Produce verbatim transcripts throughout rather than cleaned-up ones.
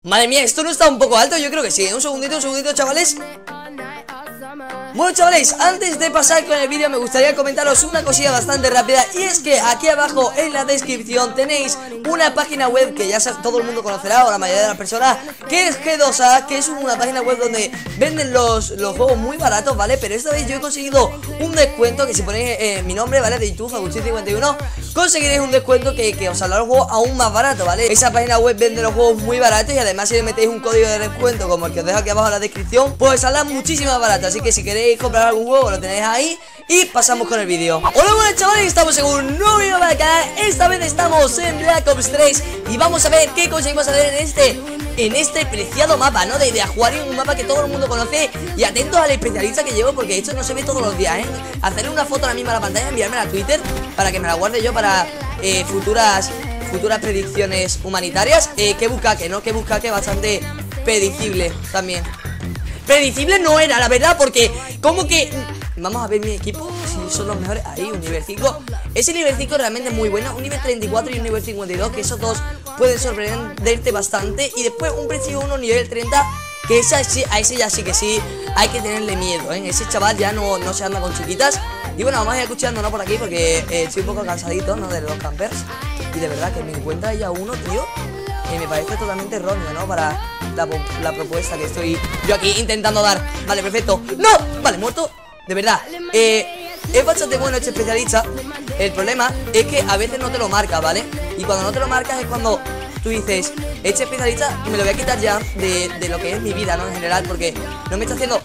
Madre mía, esto no está un poco alto, yo creo que sí. Un segundito, un segundito, chavales. Bueno, chavales, antes de pasar con el vídeo me gustaría comentaros una cosilla bastante rápida. Y es que aquí abajo en la descripción tenéis una página web que ya todo el mundo conocerá, o la mayoría de las personas, que es G dos A, que es una página web donde venden los, los juegos muy baratos, ¿vale? Pero esta vez yo he conseguido un descuento, que si ponéis eh, mi nombre, ¿vale? De YouTube, Agustín cincuenta y uno, conseguiréis un descuento que, que os saldrá el juego aún más barato, ¿vale? Esa página web vende los juegos muy baratos y además si le metéis un código de descuento como el que os dejo aquí abajo en la descripción, pues saldrá muchísimo más barato. Así que si queréis comprar algún juego lo tenéis ahí. Y pasamos con el vídeo. Hola, buenas chavales, estamos en un nuevo vídeo para el canal. Esta vez estamos en Black Ops tres y vamos a ver qué conseguimos hacer en este En este preciado mapa, ¿no? De, de Ajuario, un mapa que todo el mundo conoce. Y atentos al especialista que llevo, porque esto no se ve todos los días, ¿eh? Hacer una foto ahora mismo a la pantalla, enviármela a Twitter para que me la guarde yo para eh, futuras futuras predicciones humanitarias. eh, Que busca que, ¿no? Que busca que bastante predecible también. Predecible no era, la verdad, porque como que... Vamos a ver mi equipo, si son los mejores. Ahí, un nivel cinco. Ese nivel cinco realmente es muy bueno. Un nivel treinta y cuatro y un nivel cincuenta y dos, que esos dos pueden sorprenderte bastante. Y después un Prestigio uno nivel treinta, que esa, a ese ya sí que sí hay que tenerle miedo, ¿eh? Ese chaval ya no, no se anda con chiquitas. Y bueno, vamos a ir escuchando, ¿no? Por aquí, porque eh, estoy un poco cansadito, ¿no? De los campers. Y de verdad que me encuentra ya uno, tío, que me parece totalmente erróneo, ¿no? Para la, la propuesta que estoy yo aquí intentando dar. Vale, perfecto. ¡No! Vale, muerto. De verdad, eh, es bastante bueno este especialista. El problema es que a veces no te lo marca, ¿vale? Y cuando no te lo marcas es cuando tú dices, este especialista me lo voy a quitar ya de, de lo que es mi vida, ¿no? En general, porque no me está haciendo...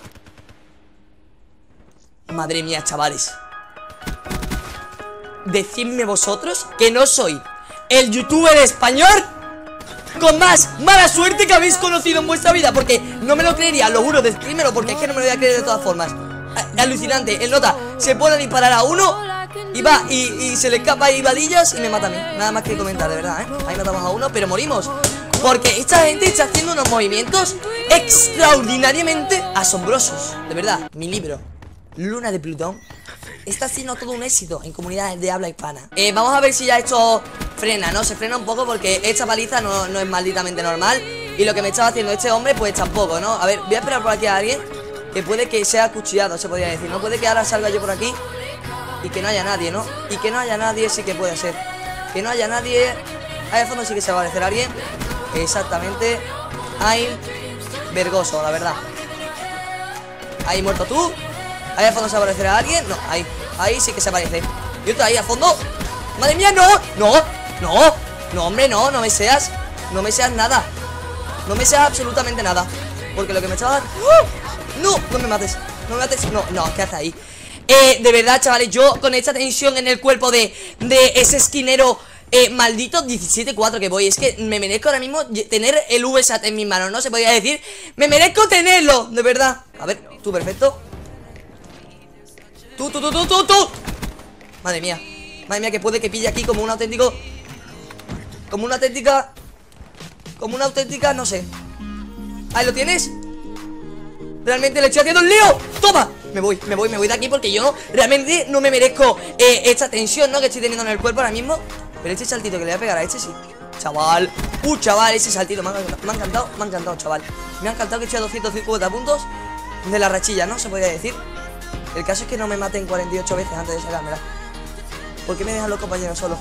Madre mía, chavales, decidme vosotros que no soy el youtuber español con más mala suerte que habéis conocido en vuestra vida. Porque no me lo creería, lo juro, decídmelo, porque es que no me lo voy a creer de todas formas. Alucinante, el nota se pone a disparar a uno y va y, y se le escapa ahí vadillas y me mata a mí. Nada más que comentar, de verdad, ¿eh? Ahí matamos a uno, pero morimos porque esta gente está haciendo unos movimientos extraordinariamente asombrosos. De verdad, mi libro Luna de Plutón está siendo todo un éxito en comunidades de habla hispana. eh, Vamos a ver si ya esto frena, ¿no? Se frena un poco porque esta paliza no, no es malditamente normal. Y lo que me estaba haciendo este hombre, pues tampoco, ¿no? A ver, voy a esperar por aquí a alguien que puede que sea acuchillado, se podría decir. No puede que ahora salga yo por aquí y que no haya nadie, ¿no? Y que no haya nadie sí que puede ser. Que no haya nadie. Ahí al fondo sí que se va a aparecer alguien. Exactamente. Ahí, vergoso, la verdad. Ahí muerto tú. Ahí al fondo se va a aparecer alguien. No, ahí, ahí sí que se aparece. Y otro ahí al fondo. Madre mía, no, no, no. No, hombre, no, no me seas. No me seas nada. No me seas absolutamente nada. Porque lo que me estaba... ¡Oh! No, no me mates, no me mates, no, no, ¿qué hace ahí? Eh, de verdad, chavales, yo con esta tensión en el cuerpo de, de ese esquinero eh, maldito diecisiete cuatro que voy, es que me merezco ahora mismo tener el V SAT en mis manos, ¿no? Se podría decir, me merezco tenerlo, de verdad. A ver, tú, perfecto. Tú, tú, tú, tú, tú, tú. Madre mía, madre mía, que puede que pille aquí como un auténtico... Como una auténtica... Como una auténtica, no sé. Ahí lo tienes. Realmente le estoy haciendo un lío. ¡Toma! Me voy, me voy, me voy de aquí porque yo realmente no me merezco eh, esta tensión, ¿no? Que estoy teniendo en el cuerpo ahora mismo. Pero este saltito que le voy a pegar a este sí. Chaval, uh, chaval, ese saltito me ha, me ha encantado, me ha encantado, chaval. Me ha encantado que estoy a doscientos cincuenta puntos de la rachilla, ¿no? Se podría decir. El caso es que no me maten cuarenta y ocho veces antes de sacármela. ¿Por qué me dejan los compañeros solos?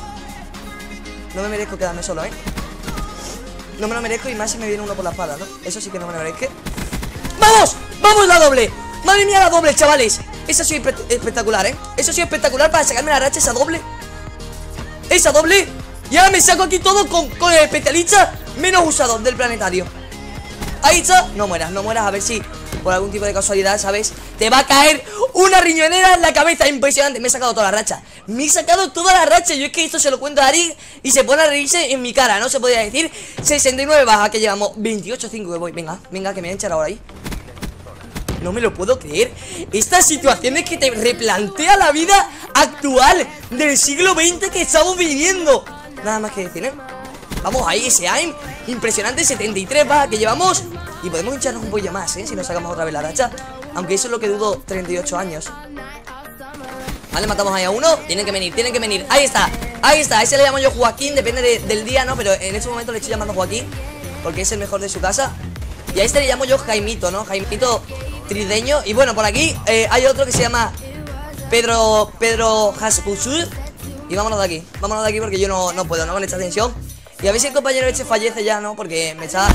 No me merezco quedarme solo, ¿eh? No me lo merezco, y más si me viene uno por la espalda, ¿no? Eso sí que no me lo merezco. ¡Vamos! ¡Vamos la doble! ¡Madre mía la doble, chavales! Eso ha sido espectacular, ¿eh? Eso ha sido espectacular para sacarme la racha, esa doble. Esa doble. Y ahora me saco aquí todo con, con el especialista menos usado del planetario. Ahí está. No mueras, no mueras, a ver si por algún tipo de casualidad, ¿sabes? Te va a caer una riñonera en la cabeza. Impresionante, me he sacado toda la racha. Me he sacado toda la racha. Yo es que esto se lo cuento a Ari y se pone a reírse en mi cara, ¿no? Se podría decir. Sesenta y nueve baja, que llevamos veintiocho cinco que voy. Venga, venga, que me voy a echar ahora ahí. No me lo puedo creer. Esta situación es que te replantea la vida actual del siglo veinte que estamos viviendo. Nada más que decir, ¿eh? Vamos ahí, ese aim impresionante, setenta y tres baja que llevamos. Y podemos hincharnos un poquillo más, ¿eh? Si nos sacamos otra vez la racha. Aunque eso es lo que dudo, treinta y ocho años. Vale, matamos ahí a uno. Tienen que venir, tienen que venir. Ahí está, ahí está. A ese le llamo yo Joaquín, depende de, del día, ¿no? Pero en este momento le estoy llamando Joaquín. porque es el mejor de su casa. Y a este le llamo yo Jaimito, ¿no? Jaimito trideño. Y bueno, por aquí eh, hay otro que se llama Pedro Pedro Haskusur. Y vámonos de aquí, vámonos de aquí porque yo no, no puedo, ¿no? Con esta tensión. Y a ver si el compañero este fallece ya, ¿no? Porque me está...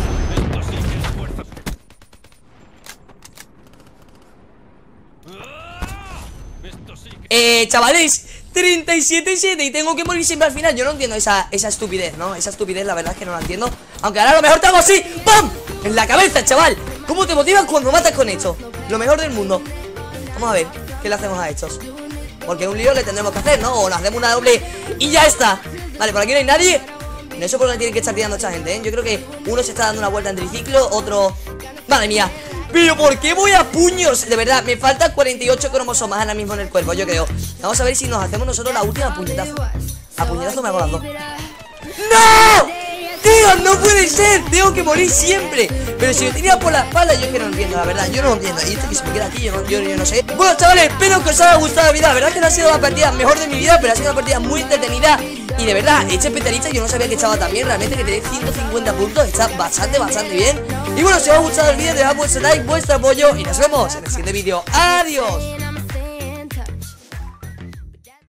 Eh, chavales, treinta y siete siete y tengo que morir siempre al final. Yo no entiendo esa, esa estupidez, ¿no? Esa estupidez, la verdad es que no la entiendo. Aunque ahora a lo mejor te hago así, ¡pum! En la cabeza, chaval. ¿Cómo te motivas cuando matas con esto? Lo mejor del mundo. Vamos a ver, ¿qué le hacemos a estos? Porque un lío le tendremos que hacer, ¿no? O le hacemos una doble y ya está. Vale, por aquí no hay nadie. No sé por qué tienen que estar tirando esta gente, ¿eh? Yo creo que uno se está dando una vuelta en triciclo, otro... Madre mía. Pero ¿por qué voy a puños? De verdad, me faltan cuarenta y ocho cromosomas ahora mismo en el cuerpo, yo creo. Vamos a ver si nos hacemos nosotros la última puñetazo. A puñetazo me hago las dos. ¡No! ¡Tío, no puede ser! Tengo que morir siempre. Pero si me tenía por la espalda, yo es que no entiendo, la verdad. Yo no entiendo. Y esto que se me queda aquí, yo no, yo, yo no sé. Bueno, chavales, espero que os haya gustado la vida. La verdad es que no ha sido la partida mejor de mi vida, pero ha sido una partida muy entretenida. Y de verdad, este especialista yo no sabía que estaba tan bien. Realmente que tenéis ciento cincuenta puntos. Está bastante, bastante bien. Y bueno, si os ha gustado el vídeo, dejad vuestro like, vuestro apoyo. Y nos vemos en el siguiente vídeo. ¡Adiós!